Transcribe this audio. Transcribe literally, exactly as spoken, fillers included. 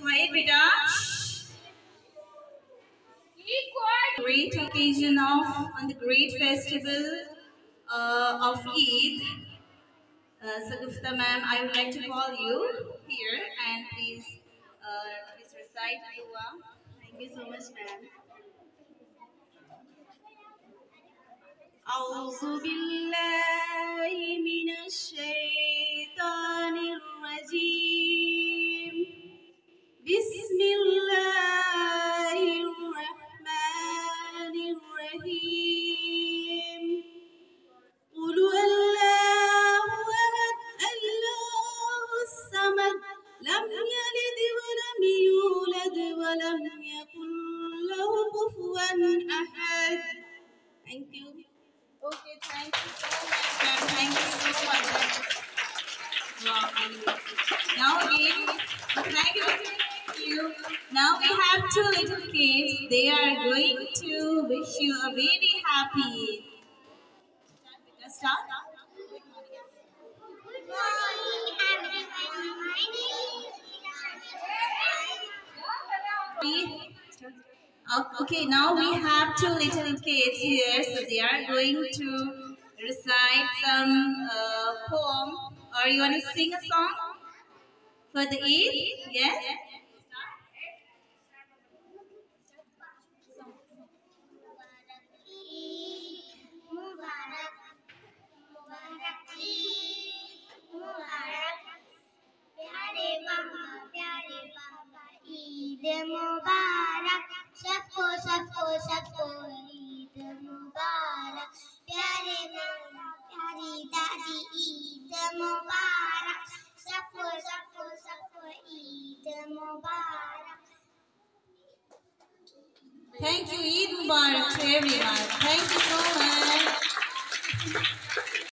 quiet, beta. Great occasion of on the great festival uh, of Eid. Uh, Sagufta ma'am, I would like to call you here and please, uh, please recite dua. Thank you so much, ma'am. أعوذ بالله من الشيطان الرجيم بسم الله الرحمن الرحيم قل هو الله أحد الله الصمد لم يلد ولم يولد ولم يكن له كفوا أحد. Thank you. Okay, thank you so much, ma'am. Thank you so much. Wow. Now again, thank you, thank you. Now we have two little kids. They are going to wish you a very happy. Just start. Good morning, everyone. My name is Okay, now we have two little kids here, so they are going to recite some uh, poem. Or you want to sing a song for the Eid? Yes? Mubarak, Mubarak, Mubarak, प्यारे बाबा प्यारे बाबा ईद मुबारक सबको सबको सबको ईद मुबारक प्यारे नाना प्यारी दादी ईद मुबारक सबको सबको सबको ईद मुबारक. Thank you, Eid Mubarak to everyone. Thank you so